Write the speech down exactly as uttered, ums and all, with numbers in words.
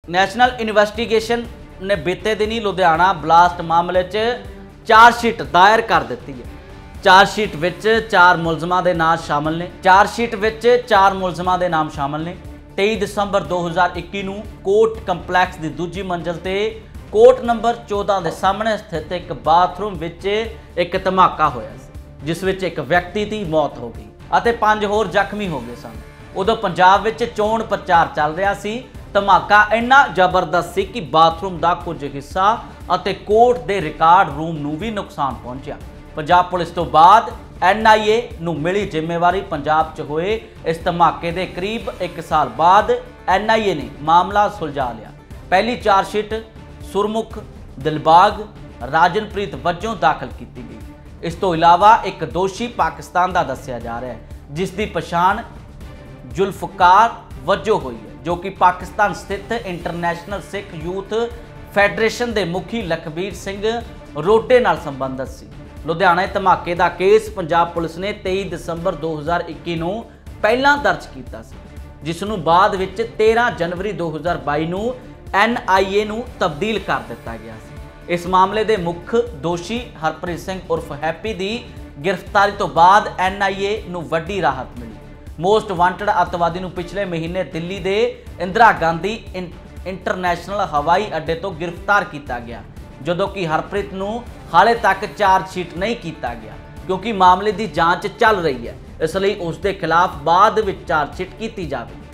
National investigation ने बीते दिनी लुधियाना ब्लास्ट मामले च चार्जशीट दायर कर दी है। चार्जशीट विच चार मुलजमां दे नाम शामिल ने चार्जशीट विच चार मुलजमां दे नाम शामिल ने तेई दिसंबर दो हज़ार इक्की नूं कोर्ट कंपलैक्स की दूजी मंजिल ते कोर्ट नंबर चौदह के सामने स्थित एक बाथरूम विच एक धमाका होया सी, जिस विच एक व्यक्ति की मौत हो गई अते पांच होर जख्मी हो गए सन। उदों पंजाब विच चोण प्रचार चल रहा सी। धमाका इन्ना जबरदस्त सी कि बाथरूम का कुछ हिस्सा अते कोर्ट के रिकॉर्ड रूम नूं भी नुकसान पहुंचा। पंजाब पुलिस तो बाद एन आई ए नूं मिली जिम्मेवारी पंजाब च होए इस धमाके के करीब एक साल बाद एन आई ए ने मामला सुलझा लिया। पहली चार्जशीट सुरमुख दिलबाग राजनप्रीत वजों दाखिल की गई। इस तो इलावा एक दोषी पाकिस्तान का दस्या जा रहा है, जिसकी पछाण जुल्फकार वजों हुई है, जो कि पाकिस्तान स्थित इंटरनेशनल सिख यूथ फैडरेशन के मुखी लखबीर सिंह रोटे नाल संबंधित सी। लुधियाना धमाके का केस पंजाब पुलिस ने तेई दिसंबर दो हज़ार इक्की नूं पहला दर्ज किया, जिसनूं बाद विच तेरह जनवरी दो हज़ार बाई नूं एन आई ए नूं तब्दील कर दिता गया सी। इस मामले के मुख दोषी हरप्रीत सिंह उर्फ हैप्पी की गिरफ्तारी तो बाद एन आई ए नूं वड्डी राहत मिली। मोस्ट वांटड अतवादी नूं पिछले महीने दिल्ली के इंदिरा गांधी इंटरनेशनल हवाई अड्डे तो गिरफ्तार किया गया, जदों कि हरप्रीत नूं हाले तक चार्जशीट नहीं किया गया, क्योंकि मामले की जांच चल रही है, इसलिए उसके खिलाफ बाद विच चार्जशीट की जाए।